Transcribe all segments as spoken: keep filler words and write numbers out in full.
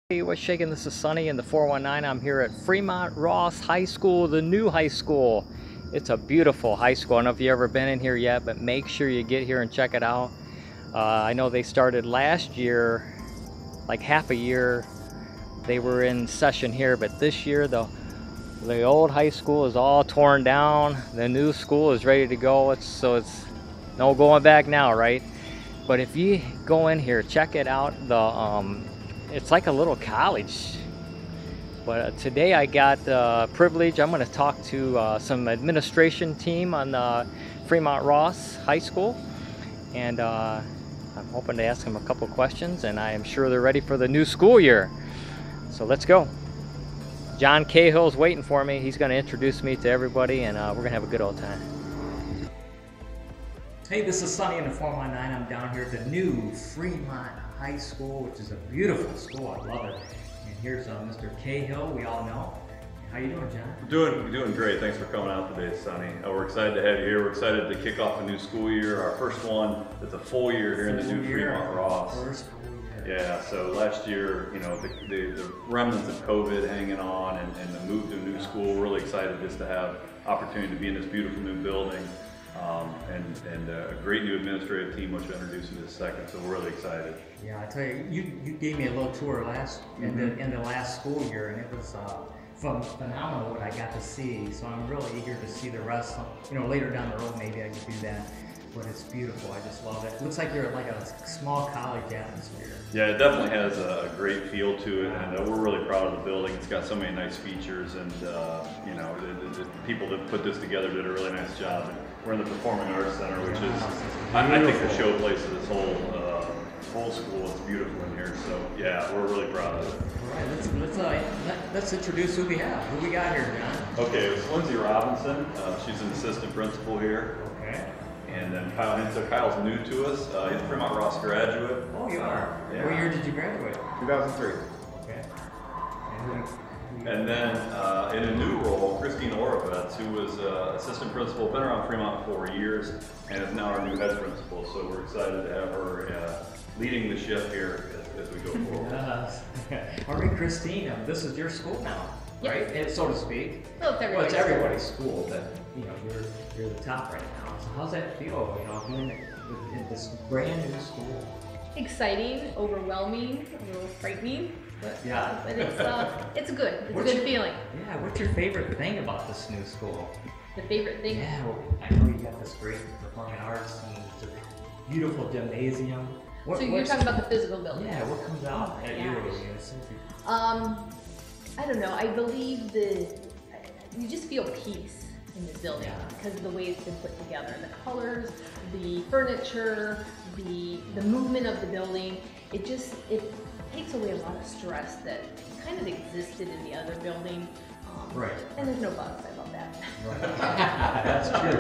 Hey, what's shaking? This is Sonny in the four one nine. I'm here at Fremont Ross High School, the new high school. It's a beautiful high school. I don't know if you've ever been in here yet, but make sure you get here and check it out. Uh, I know they started last year, like half a year. They were in session here, but this year the the old high school is all torn down. The new school is ready to go. It's so it's no going back now, right? But if you go in here, check it out. The um, it's like a little college. But uh, today I got the uh, privilege. I'm going to talk to uh, some administration team on the Fremont Ross High School, and uh, I'm hoping to ask them a couple questions, and I am sure they're ready for the new school year. So let's go. John Cahill's waiting for me. He's going to introduce me to everybody, and uh, we're going to have a good old time. Hey, this is Sonny in the four one nine. I'm down here at the new Fremont High School, which is a beautiful school. I love it. And here's uh, Mister Cahill, we all know. How you doing, John? We're doing, we're doing great. Thanks for coming out today, Sonny. Uh, we're excited to have you here. We're excited to kick off a new school year, our first one. It's a full year here in the new Fremont Ross. First full year. Yeah, so last year, you know, the, the, the remnants of COVID hanging on and, and the move to a new school. Really excited just to have opportunity to be in this beautiful new building. Um, and, and uh, a great new administrative team, which I'll introduce in just a second, so we're really excited. Yeah, I tell you, you, you gave me a little tour last mm-hmm. in, the, in the last school year, and it was uh, phenomenal what I got to see. So I'm really eager to see the rest. You know, later down the road, maybe I could do that. But it's beautiful. I just love it. It looks like you're like a small college atmosphere. Yeah, it definitely has a great feel to it, and uh, we're really proud of the building. It's got so many nice features, and uh, you know, the, the, the people that put this together did a really nice job. And we're in the Performing Arts Center, which is, I, I think, the showplace of this whole uh, whole school. It's beautiful in here. So yeah, we're really proud of it. All right, let's let's uh, let, let's introduce who we have. Who we got here, John? Okay, it's Lindsay Robinson. Uh, she's an assistant principal here. Okay. And then Kyle Hensel. Kyle's new to us. Uh, he's a Fremont Ross graduate. Oh, you are? Yeah. What year did you graduate? two thousand three. Okay. And, and then uh, in a new role, Christine Orovitz, who was uh, assistant principal, been around Fremont for four years, and is now our new head principal. So we're excited to have her uh, leading the ship here as, as we go forward. Yes. All right, Christine, um, this is your school now, Yep. right? And so to speak. Well, it's Well, it's everybody's everybody's school, but you know, you're you're the top right now. So how's that feel? You know, being in this brand new school. exciting, overwhelming, a little frightening, but Yeah. but it's uh, it's good. It's What's a good your- feeling. Yeah. What's your favorite thing about this new school? The favorite thing. Yeah. Well, I know you got this great performing arts and it's a beautiful gymnasium. What, So you're what's- talking about the physical building. Yeah. What comes out Oh my at you? gosh. You know, so if Um, I don't know. I believe the you just feel peace in the building Yeah. because of the way it's been put together. The colors, the furniture, the the movement of the building. It just it takes away a lot of stress that kind of existed in the other building. Um, Right. And there's no bugs. I love that. Right. That's true.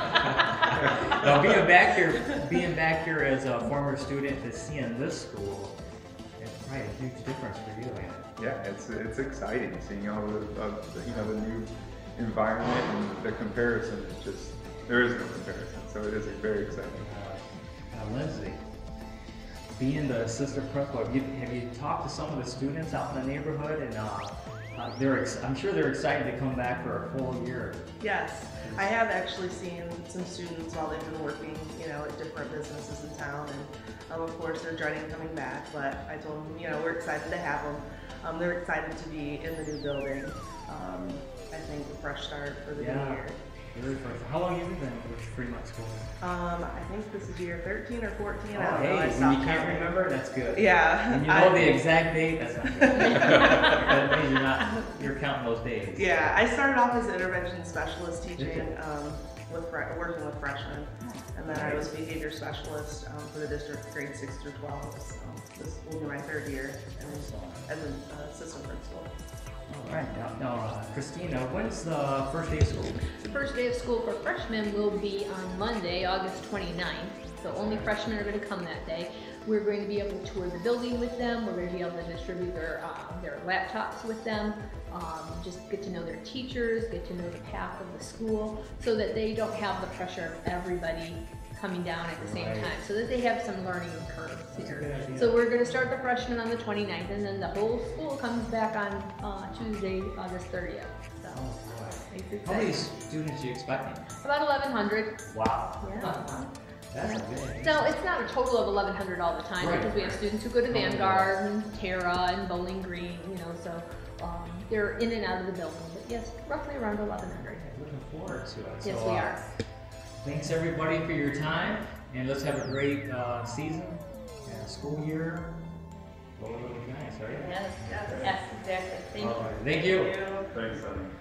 Now, being back here, being back here as a former student to seeing this school, it's probably a huge difference for you, man. Yeah, it's it's exciting seeing all the, of the you know the new environment and the comparison is just there is no comparison, so it is very exciting. Uh, now, Lindsay, being the assistant principal, have you, have you talked to some of the students out in the neighborhood, and uh, uh, they're ex I'm sure they're excited to come back for a full year. Yes, I have actually seen some students while they've been working, you know, at different businesses in town, and um, of course they're dreading coming back. But I told them, you know, we're excited to have them. Um, they're excited to be in the new building. Um, I think a fresh start for the Yeah. new year. Very first. How long have you been with Fremont School? Um, I think this is year thirteen or fourteen. Oh, I don't hey, know. I when stopped you can't counting. remember, that's good. Yeah. When you know I- the exact date, that's not good. That means you're not, you're counting those days. Yeah, I started off as an intervention specialist Did teaching, you? um, with fre- working with freshmen, and then I was behavior specialist um, for the district grade six through twelve. So this will be my third year and as an uh, assistant principal. All right, now, now uh, Christina, when's the first day of school? The first day of school for freshmen will be on Monday, August twenty-ninth. So only freshmen are going to come that day. We're going to be able to tour the building with them. We're going to be able to distribute their uh, their laptops with them. Um, just get to know their teachers, get to know the path of the school, so that they don't have the pressure of everybody coming down at the same Right. time, so that they have some learning curves That's a here. good idea. So we're gonna start the freshmen on the twenty-ninth, and then the whole school comes back on uh, Tuesday, August thirtieth. So Oh, boy. it's How many exciting. students are you expecting? About eleven hundred. Wow. Yeah. That's a good. So it's not a total of eleven hundred all the time, Right. because we have students who go to Oh, Vanguard and Terra and Bowling Green, you know, so um, they're in and out of the building. But yes, roughly around eleven hundred. Looking forward to it. Yes, So, we uh, are. Thanks everybody for your time, and let's have a great uh, season and school year. Well, it'll be nice, right? Yes, yes, exactly. Thank you. All right. Thank you. Thanks, Sonny.